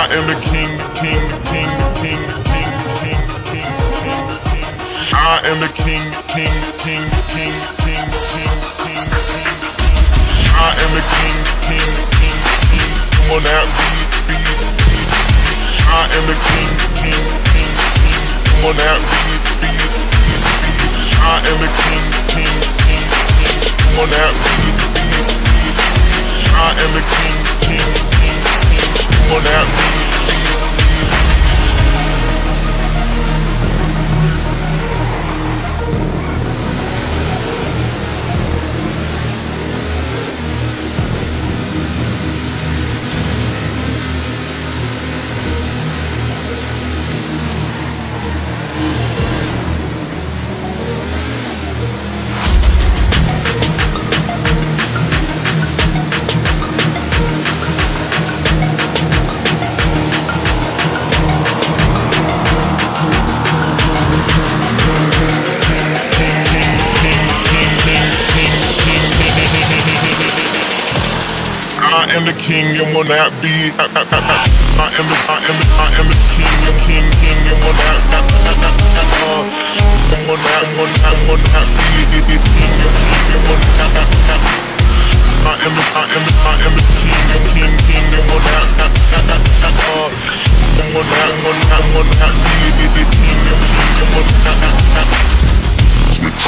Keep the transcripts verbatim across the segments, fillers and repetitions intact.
am the king, king, king, king, king, king, king, king, king. I am the king, king, king, king, king, king, king, king. I am the king, king, king, king. Come on now, beat, beat, beat. I am the king, king, king, king. Come on now, beat, beat, beat, beat. I am the king, king, king, king. Come on now, beat, beat, beat. I am the king, king, king, king. Come on now, beat, beat, beat. I am the king and will not be. I am the, I am the, I am the king and king, king and will not. Uh, and will not, will not, will not be the king and king and will not. I am the, I am the, I am the king and king, king and will not. Uh, and will not, will not, will not be the king and king and will not. Switch.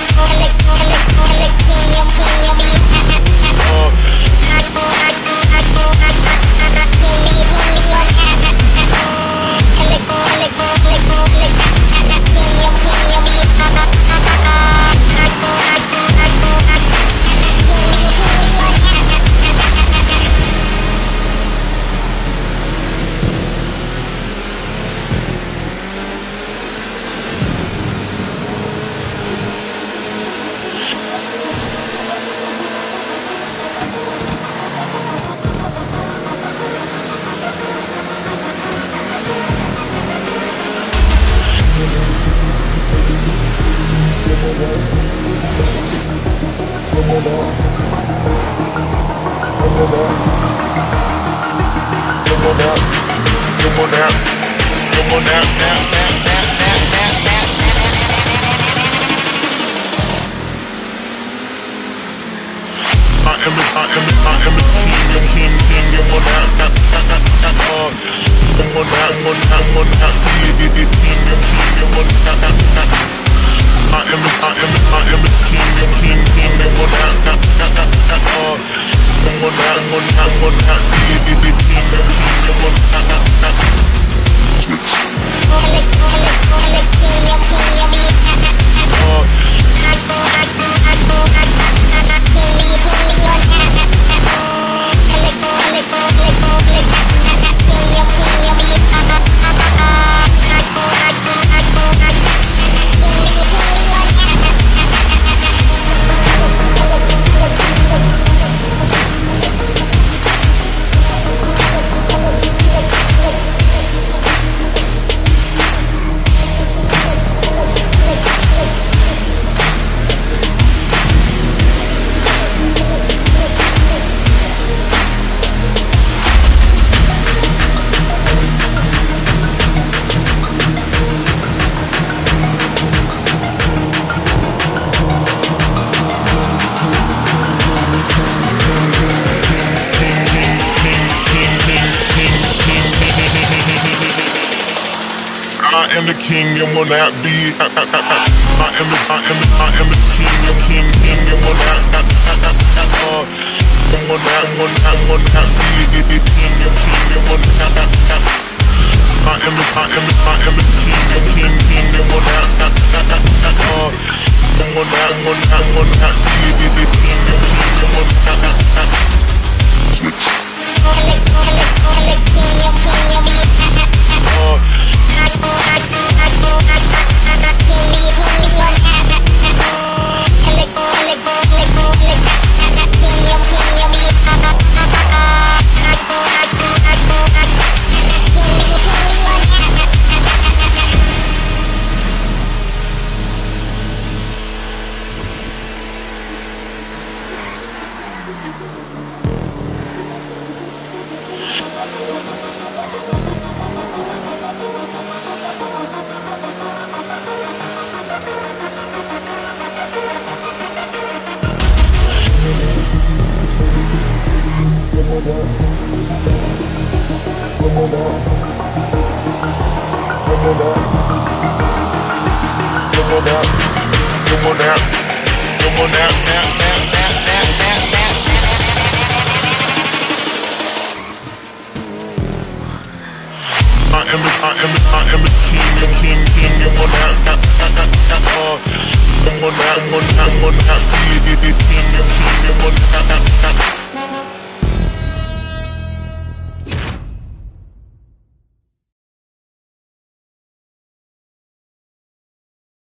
I am the king and will not be. I am the, I am the, I am the king and king, king and will not. Uh, and will not, will not, will not be the king and king and will not. I am the, I am the, I am the king and king, king and will not. Uh, and will not, will not, will not be the king and king and will not. Switch. Uh, Come on now, come on now, come on now, now, now, now, now, now, now. I am the, I am the, I am the king, and king, king, and one out, out, out, out, out, uh, come on now, one out, one out, king, and king, and one out, out.